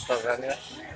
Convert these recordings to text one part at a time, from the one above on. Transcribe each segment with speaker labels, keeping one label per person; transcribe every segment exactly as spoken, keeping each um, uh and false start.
Speaker 1: Tokannya.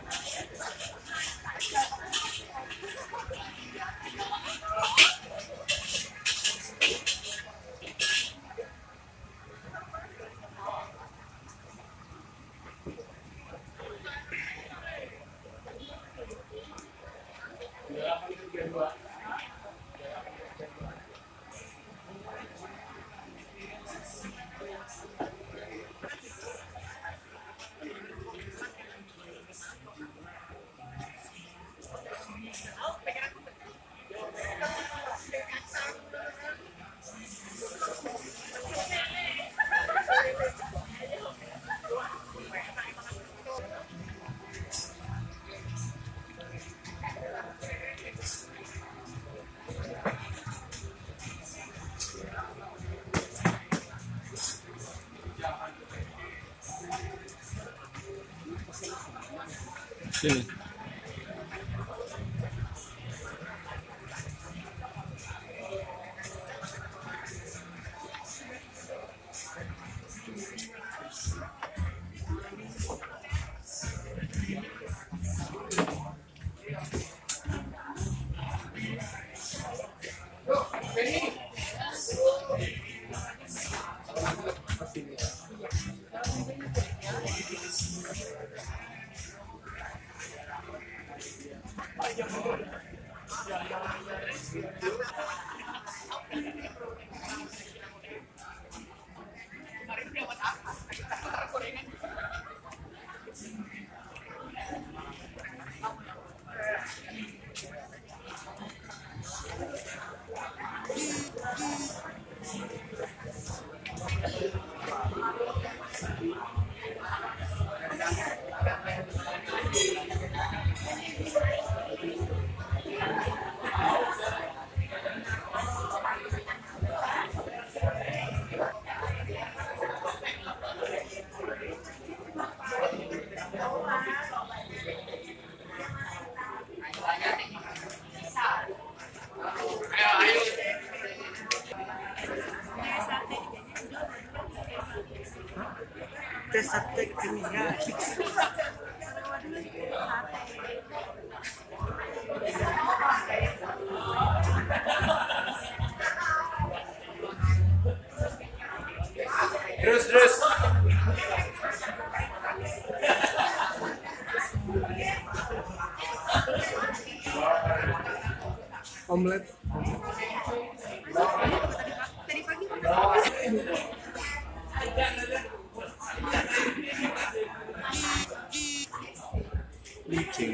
Speaker 1: Sini.
Speaker 2: Tes sate kimia.
Speaker 1: Terus terus.
Speaker 2: Omelet.
Speaker 3: Tadi pagi
Speaker 2: Licin.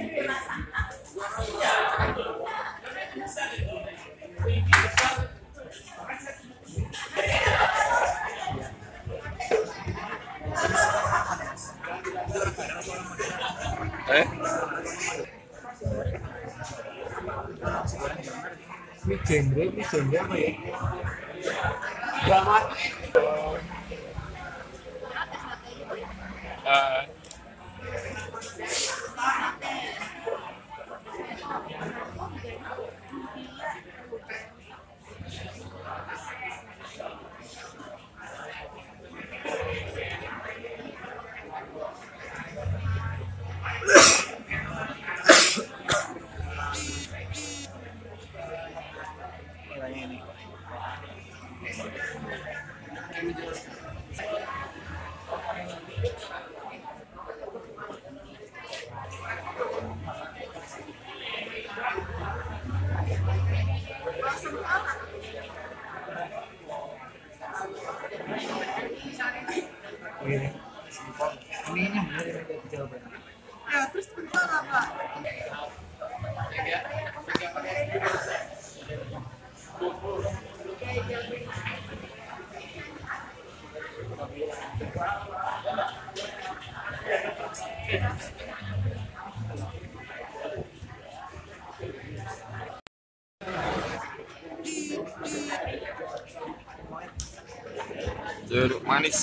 Speaker 1: Eh?
Speaker 2: Ini genre, ini genre apa ya? Drama.
Speaker 1: Uh,
Speaker 2: Ini nya benar ya jawaban.
Speaker 3: ya terus bentar apa?
Speaker 1: jeruk manis.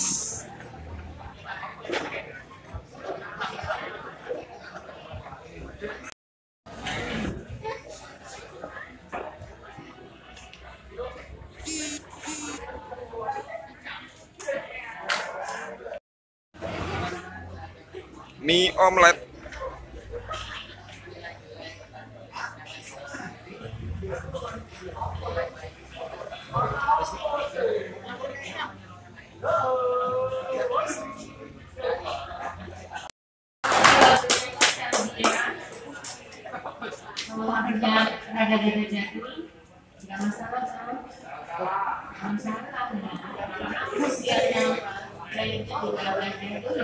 Speaker 1: Mie omelet.
Speaker 4: Ada beda jati, nggak masalah kan? Nggak masalah, usianya dari itu juga banyak dulu.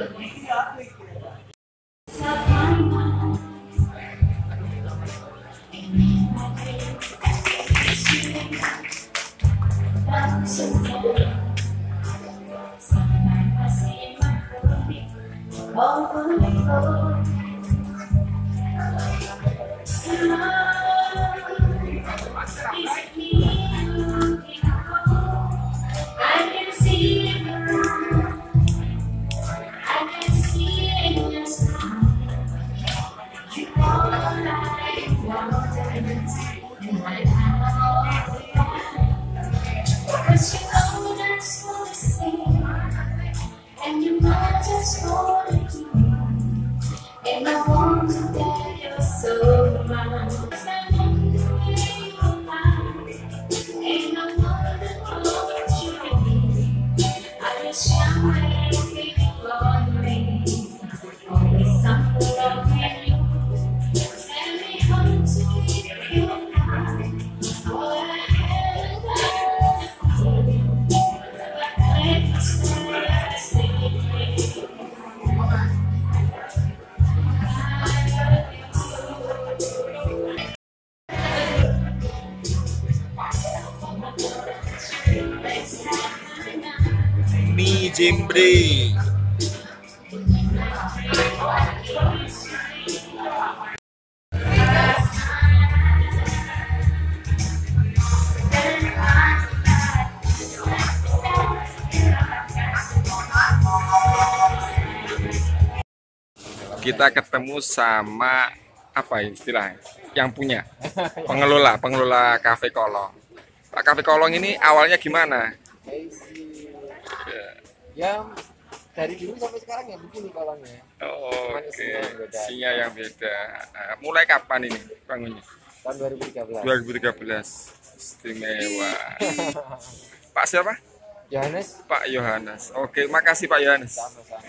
Speaker 5: And I want to tell you so much. And I want to you. I just shine my feeling lonely. Always something of you. Tell me how to keep you now. All I had to do. But let's stay.
Speaker 1: Mie jembre. Kita ketemu sama apa istilahnya yang punya pengelola pengelola Cafe Kolong. Pak Cafe Kolong ini awalnya gimana?
Speaker 2: Ya dari dulu sampai sekarang ya begini kolongnya.
Speaker 1: Oh,
Speaker 2: Cuman
Speaker 1: oke,
Speaker 2: isinya yang beda.
Speaker 1: isinya yang beda. Nah, mulai kapan ini bangunnya?
Speaker 2: Tahun dua ribu tiga belas.
Speaker 1: dua ribu tiga belas. Istimewa. Pak siapa?
Speaker 2: Johannes
Speaker 1: Pak Yohanes. Oke, makasih Pak Yohanes.
Speaker 2: sama-sama.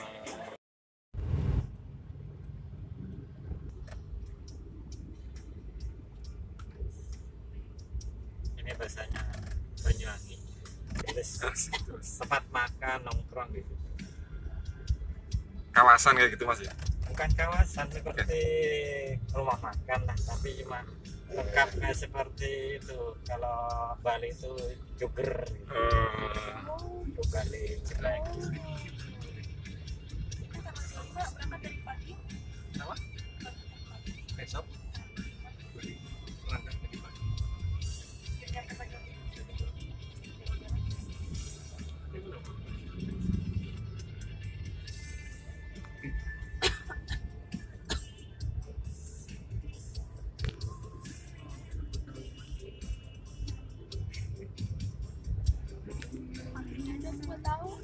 Speaker 6: Ini bahasanya Banyuwangi. Terus tempat makan nongkrong gitu.
Speaker 1: Kawasan kayak gitu Mas ya?
Speaker 6: Bukan kawasan seperti rumah makan lah, tapi cuma lengkapnya seperti itu. Kalau Bali itu joger gitu.
Speaker 1: Oh.
Speaker 6: Itu Bali jelek.
Speaker 3: Mbak, berangkat dari pagi.
Speaker 1: Apa? Besok? Berangkat dari pagi.
Speaker 3: Biar nyampe pagi. Ada dua tahun.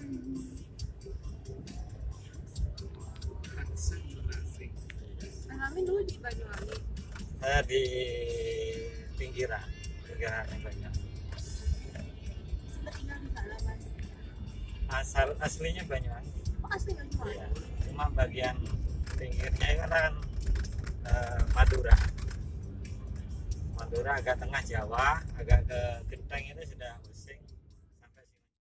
Speaker 3: Kami dulu di Banyuwangi.
Speaker 6: Saya di pinggiran, pinggiran yang banyak.
Speaker 3: Sempat tinggal di sana, Mas.
Speaker 6: Asal aslinya Banyuwangi.
Speaker 3: Oh, asli Banyuwangi.
Speaker 6: Iya. Cuma bagian pinggirnya itu kan eh, Madura. Madura agak tengah Jawa, agak ke Genteng itu sudah